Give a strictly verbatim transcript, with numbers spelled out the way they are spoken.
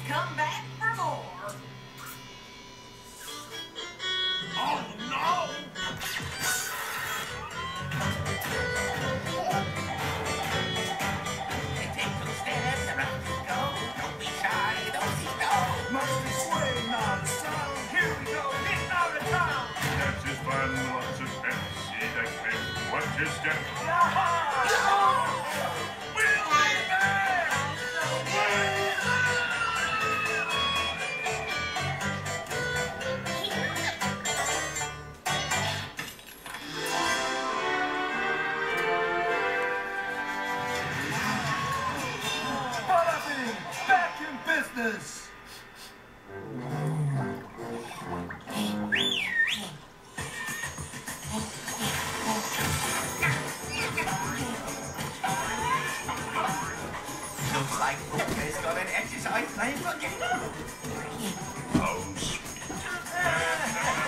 come back for more. Oh, no! They take two steps, around you go. Don't be shy, don't be no. Must be swaying on the sound. Here we go, getting out of town. That's his fun, lots of steps. See that quick, watch his step. We'll be back! Back in business! Looks like Poke's got an exercise name for you. Oh, sweet.